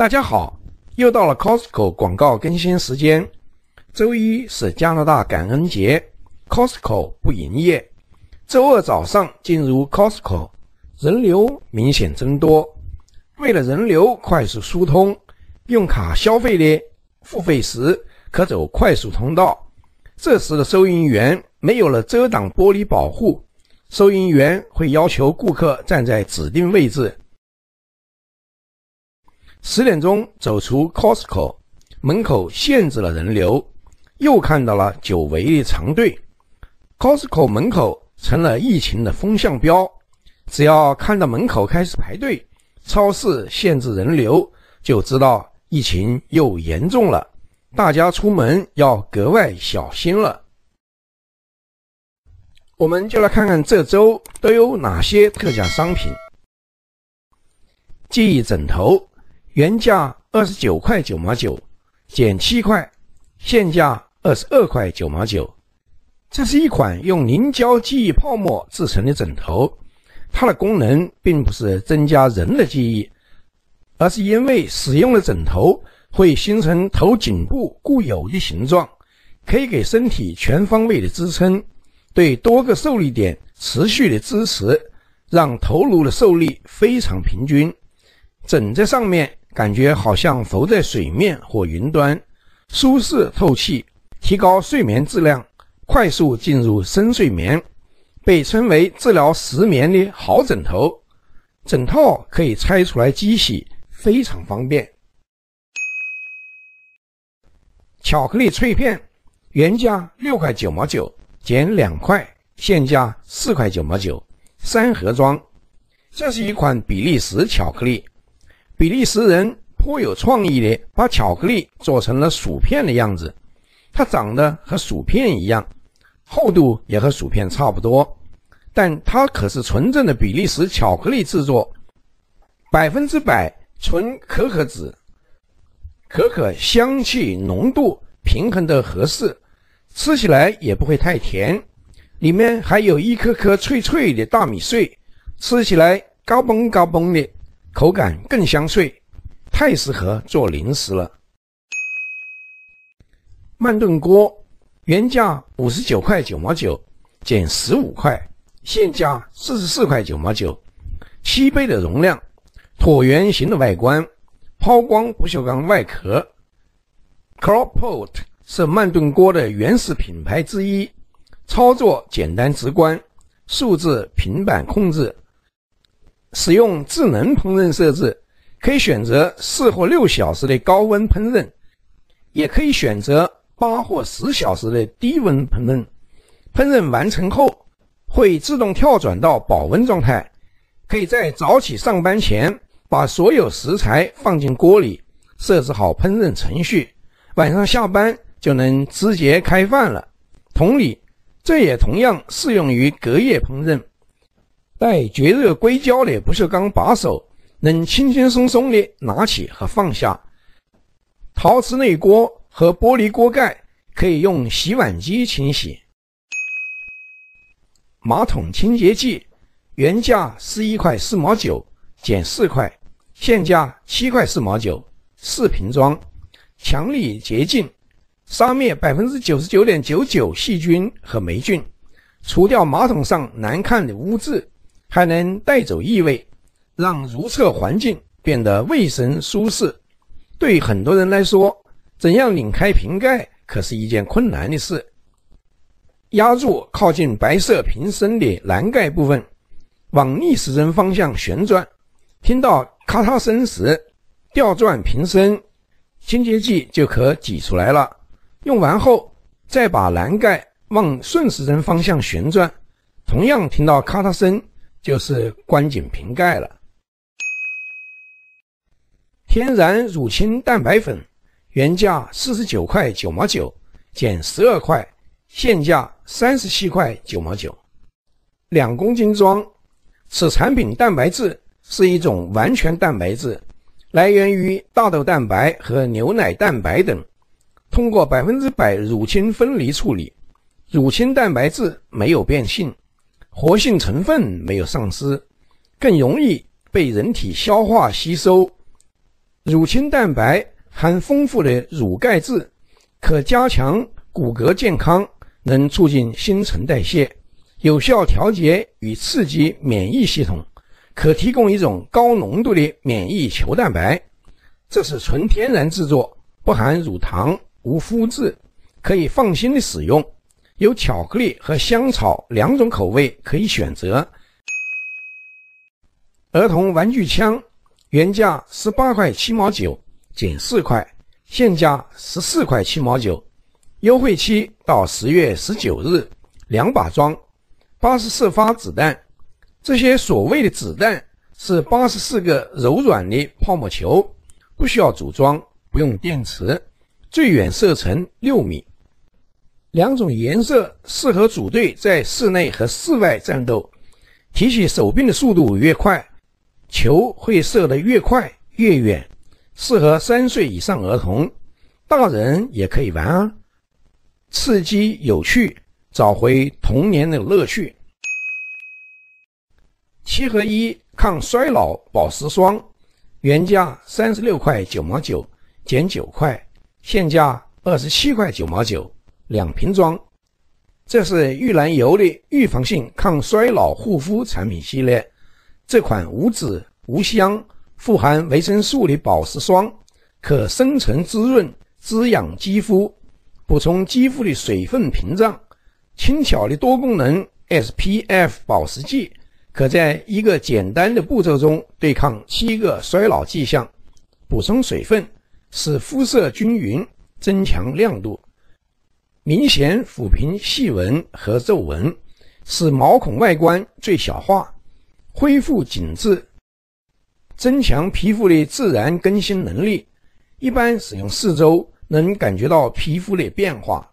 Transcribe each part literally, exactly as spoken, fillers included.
大家好，又到了 Costco 广告更新时间。周一是加拿大感恩节 ，Costco 不营业。周二早上进入 Costco， 人流明显增多。为了人流快速疏通，用卡消费的付费时可走快速通道。这时的收银员没有了遮挡玻璃保护，收银员会要求顾客站在指定位置。十点钟走出 Costco， 门口限制了人流，又看到了久违的长队。Costco 门口成了疫情的风向标，只要看到门口开始排队，超市限制人流，就知道疫情又严重了，大家出门要格外小心了。我们就来看看这周都有哪些特价商品。记忆枕头原价二十九块九毛九，减七块，现价二十二块九毛九。这是一款用凝胶记忆泡沫制成的枕头，它的功能并不是增加人的记忆，而是因为使用的枕头会形成头颈部固有的形状，可以给身体全方位的支撑，对多个受力点持续的支持，让头颅的受力非常平均。枕在上面感觉好像浮在水面或云端，舒适透气，提高睡眠质量，快速进入深睡眠，被称为治疗失眠的好枕头。枕套可以拆出来机洗，非常方便。巧克力脆片原价六块九毛九，减两块，现价四块九毛九，三盒装。这是一款比利时巧克力，比利时人颇有创意的把巧克力做成了薯片的样子，它长得和薯片一样，厚度也和薯片差不多，但它可是纯正的比利时巧克力制作，百分之百纯可可脂，可可香气浓度平衡的合适，吃起来也不会太甜，里面还有一颗颗脆脆的大米碎，吃起来高嘣高嘣的，口感更香脆，太适合做零食了。慢炖锅原价五十九块九毛九，减十五块，现价四十四块九毛九，七杯的容量，椭圆形的外观，抛光不锈钢外壳。Crock-Pot 是慢炖锅的原始品牌之一，操作简单直观，数字平板控制，使用智能烹饪设置，可以选择四或六小时的高温烹饪，也可以选择八或十小时的低温烹饪。烹饪完成后会自动跳转到保温状态，可以在早起上班前把所有食材放进锅里，设置好烹饪程序，晚上下班就能直接开饭了。同理，这也同样适用于隔夜烹饪。带绝热硅胶的不锈钢把手，能轻轻松松地拿起和放下。陶瓷内锅和玻璃锅盖可以用洗碗机清洗。马桶清洁剂原价十一块四毛九，减四块，现价七块四毛九，四瓶装，强力洁净，杀灭 百分之九十九点九九 细菌和霉菌，除掉马桶上难看的污渍，还能带走异味，让如厕环境变得卫生舒适。对很多人来说，怎样拧开瓶盖可是一件困难的事。压入靠近白色瓶身的栏盖部分，往逆时针方向旋转，听到咔嗒声时，调转瓶身，清洁剂就可挤出来了。用完后，再把栏盖往顺时针方向旋转，同样听到咔嗒声，就是关紧瓶盖了。天然乳清蛋白粉原价四十九块九毛九，减十二块，现价三十七块九毛九，两公斤装。此产品蛋白质是一种完全蛋白质，来源于大豆蛋白和牛奶蛋白等，通过百分之百乳清分离处理，乳清蛋白质没有变性，活性成分没有丧失，更容易被人体消化吸收， 乳清蛋白含丰富的乳钙质，可加强骨骼健康，能促进新陈代谢，有效调节与刺激免疫系统，可提供一种高浓度的免疫球蛋白。这是纯天然制作，不含乳糖，无麸质，可以放心的使用。有巧克力和香草两种口味可以选择。儿童玩具枪原价十八块七毛九，减四块，现价十四块七毛九，优惠期到十月十九日，两把装，八十四发子弹。这些所谓的子弹是八十四个柔软的泡沫球，不需要组装，不用电池，最远射程六米。两种颜色适合组队在室内和室外战斗，提起手柄的速度越快，球会射得越快越远，适合三岁以上儿童，大人也可以玩啊，刺激有趣，找回童年的乐趣。七合一抗衰老保湿霜原价三十六块九毛九，减九块，现价二十七块九毛九，两瓶装。这是玉兰油的预防性抗衰老护肤产品系列，这款无脂无香，富含维生素的保湿霜，可深层滋润滋养肌肤，补充肌肤的水分屏障。轻巧的多功能 S P F 保湿剂，可在一个简单的步骤中对抗七个衰老迹象，补充水分，使肤色均匀，增强亮度，明显抚平细纹和皱纹，使毛孔外观最小化，恢复紧致，增强皮肤的自然更新能力。一般使用四周能感觉到皮肤的变化。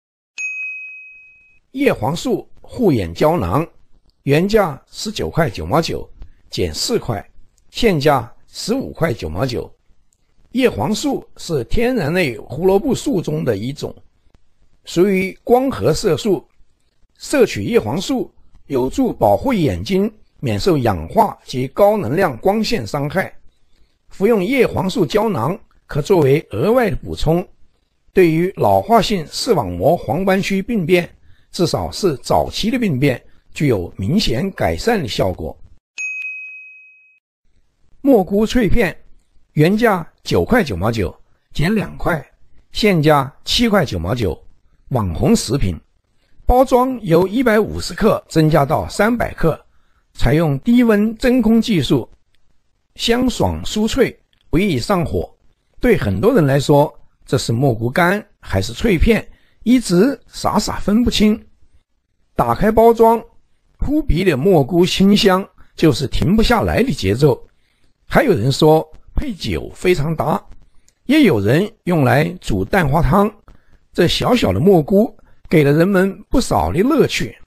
叶黄素护眼胶囊原价十九块九毛九，减四块，现价十五块九毛九。叶黄素是天然类胡萝卜素中的一种，属于光合色素。摄取叶黄素有助保护眼睛免受氧化及高能量光线伤害。服用叶黄素胶囊可作为额外的补充，对于老化性视网膜黄斑区病变，至少是早期的病变，具有明显改善的效果。蘑菇脆片原价九块九毛九，减两块，现价七块九毛九，网红食品。包装由一百五十克增加到三百克，采用低温真空技术，香爽酥脆，不易上火。对很多人来说，这是蘑菇干还是脆片，一直傻傻分不清。打开包装，扑鼻的蘑菇清香就是停不下来的节奏。还有人说配酒非常搭，也有人用来煮蛋花汤。这小小的蘑菇给了人们不少的乐趣。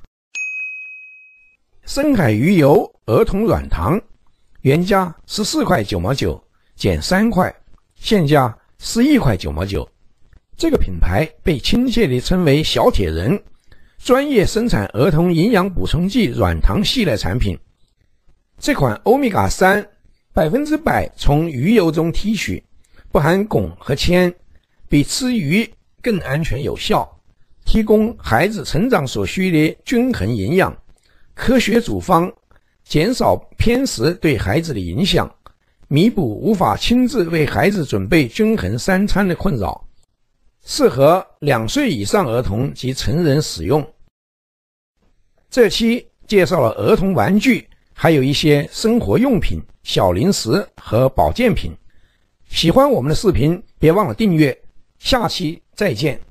深海鱼油儿童软糖原价十四块九毛九，减三块，现价十一块九毛九。这个品牌被亲切地称为小铁人，专业生产儿童营养补充剂软糖系列产品。这款欧米伽三百分之百从鱼油中提取，不含汞和铅，比吃鱼更安全有效，提供孩子成长所需的均衡营养。科学组方，减少偏食对孩子的影响，弥补无法亲自为孩子准备均衡三餐的困扰，适合两岁以上儿童及成人使用。这期介绍了儿童玩具，还有一些生活用品、小零食和保健品。喜欢我们的视频，别忘了订阅。下期再见。